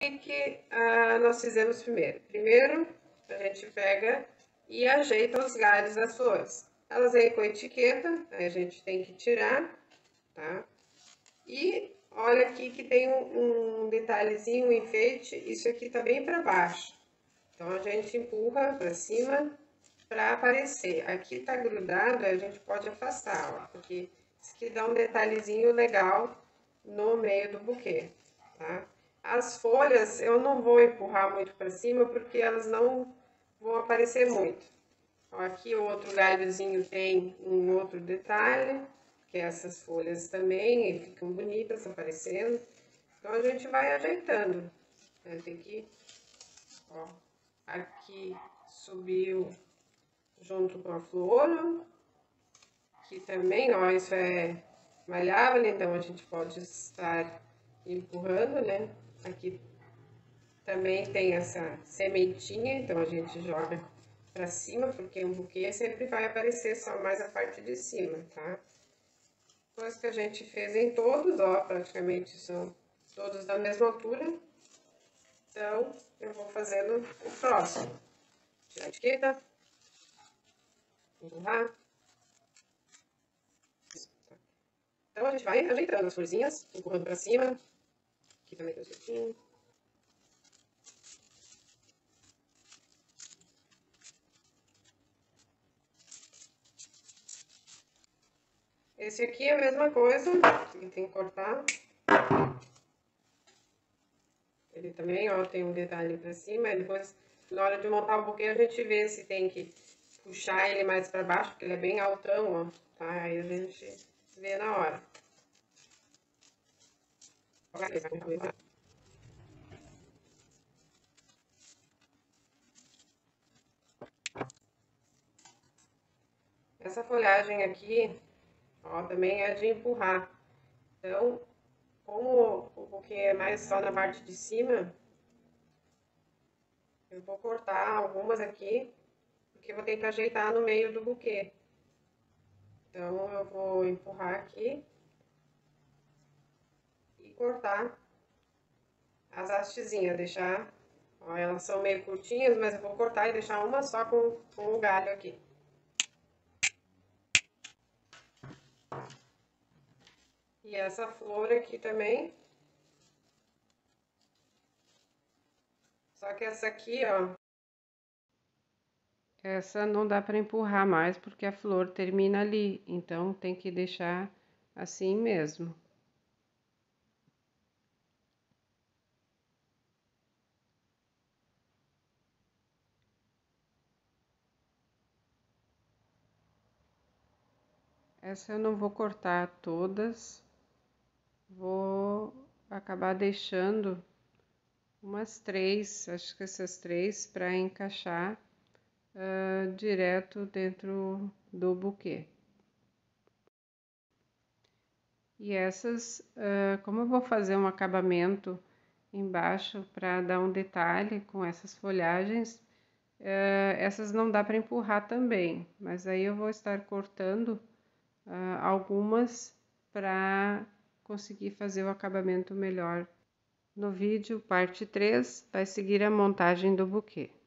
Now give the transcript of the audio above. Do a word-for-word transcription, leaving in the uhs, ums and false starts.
O que ah, nós fizemos primeiro? Primeiro, a gente pega e ajeita os galhos das flores. Elas vêm com etiqueta, aí a gente tem que tirar, tá? E olha aqui que tem um, um detalhezinho, um enfeite, isso aqui tá bem para baixo. Então, a gente empurra para cima para aparecer. Aqui tá grudado, a gente pode afastar, ó, porque isso aqui dá um detalhezinho legal no meio do buquê, tá? As folhas eu não vou empurrar muito para cima, porque elas não vão aparecer muito. Ó, aqui o outro galhozinho tem um outro detalhe, que essas folhas também ficam bonitas aparecendo. Então, a gente vai ajeitando. Né? Tem que, ó, aqui subiu junto com a flor. Aqui também, ó, isso é malhável, então a gente pode estar empurrando, né? Aqui também tem essa sementinha, então a gente joga pra cima, porque um buquê sempre vai aparecer só mais a parte de cima, tá? Depois que a gente fez em todos, ó, praticamente são todos da mesma altura. Então, eu vou fazendo o próximo. Tirar a etiqueta. Empurrar. Então, a gente vai ajeitando as florzinhas, empurrando pra cima. Aqui também deu certinho. Esse aqui é a mesma coisa, ele tem que cortar. Ele também, ó, tem um detalhe pra cima, e depois, na hora de montar o buquê, a gente vê se tem que puxar ele mais pra baixo, porque ele é bem altão, ó, tá? Aí a gente vê na hora. Essa folhagem aqui, ó, também é de empurrar. Então, como o buquê é mais só na parte de cima, eu vou cortar algumas aqui, porque eu vou ter que ajeitar no meio do buquê. Então, eu vou empurrar aqui e cortar as hastezinhas, deixar, ó, elas são meio curtinhas, mas eu vou cortar e deixar uma só com, com o galho aqui. E essa flor aqui também. Só que essa aqui, ó, essa não dá para empurrar mais porque a flor termina ali, então tem que deixar assim mesmo. Essa eu não vou cortar todas, vou acabar deixando umas três, acho que essas três, para encaixar uh, direto dentro do buquê. E essas, uh, como eu vou fazer um acabamento embaixo para dar um detalhe com essas folhagens, uh, essas não dá para empurrar também, mas aí eu vou estar cortando uh, algumas para conseguir fazer o acabamento melhor. No vídeo, parte três, vai seguir a montagem do buquê.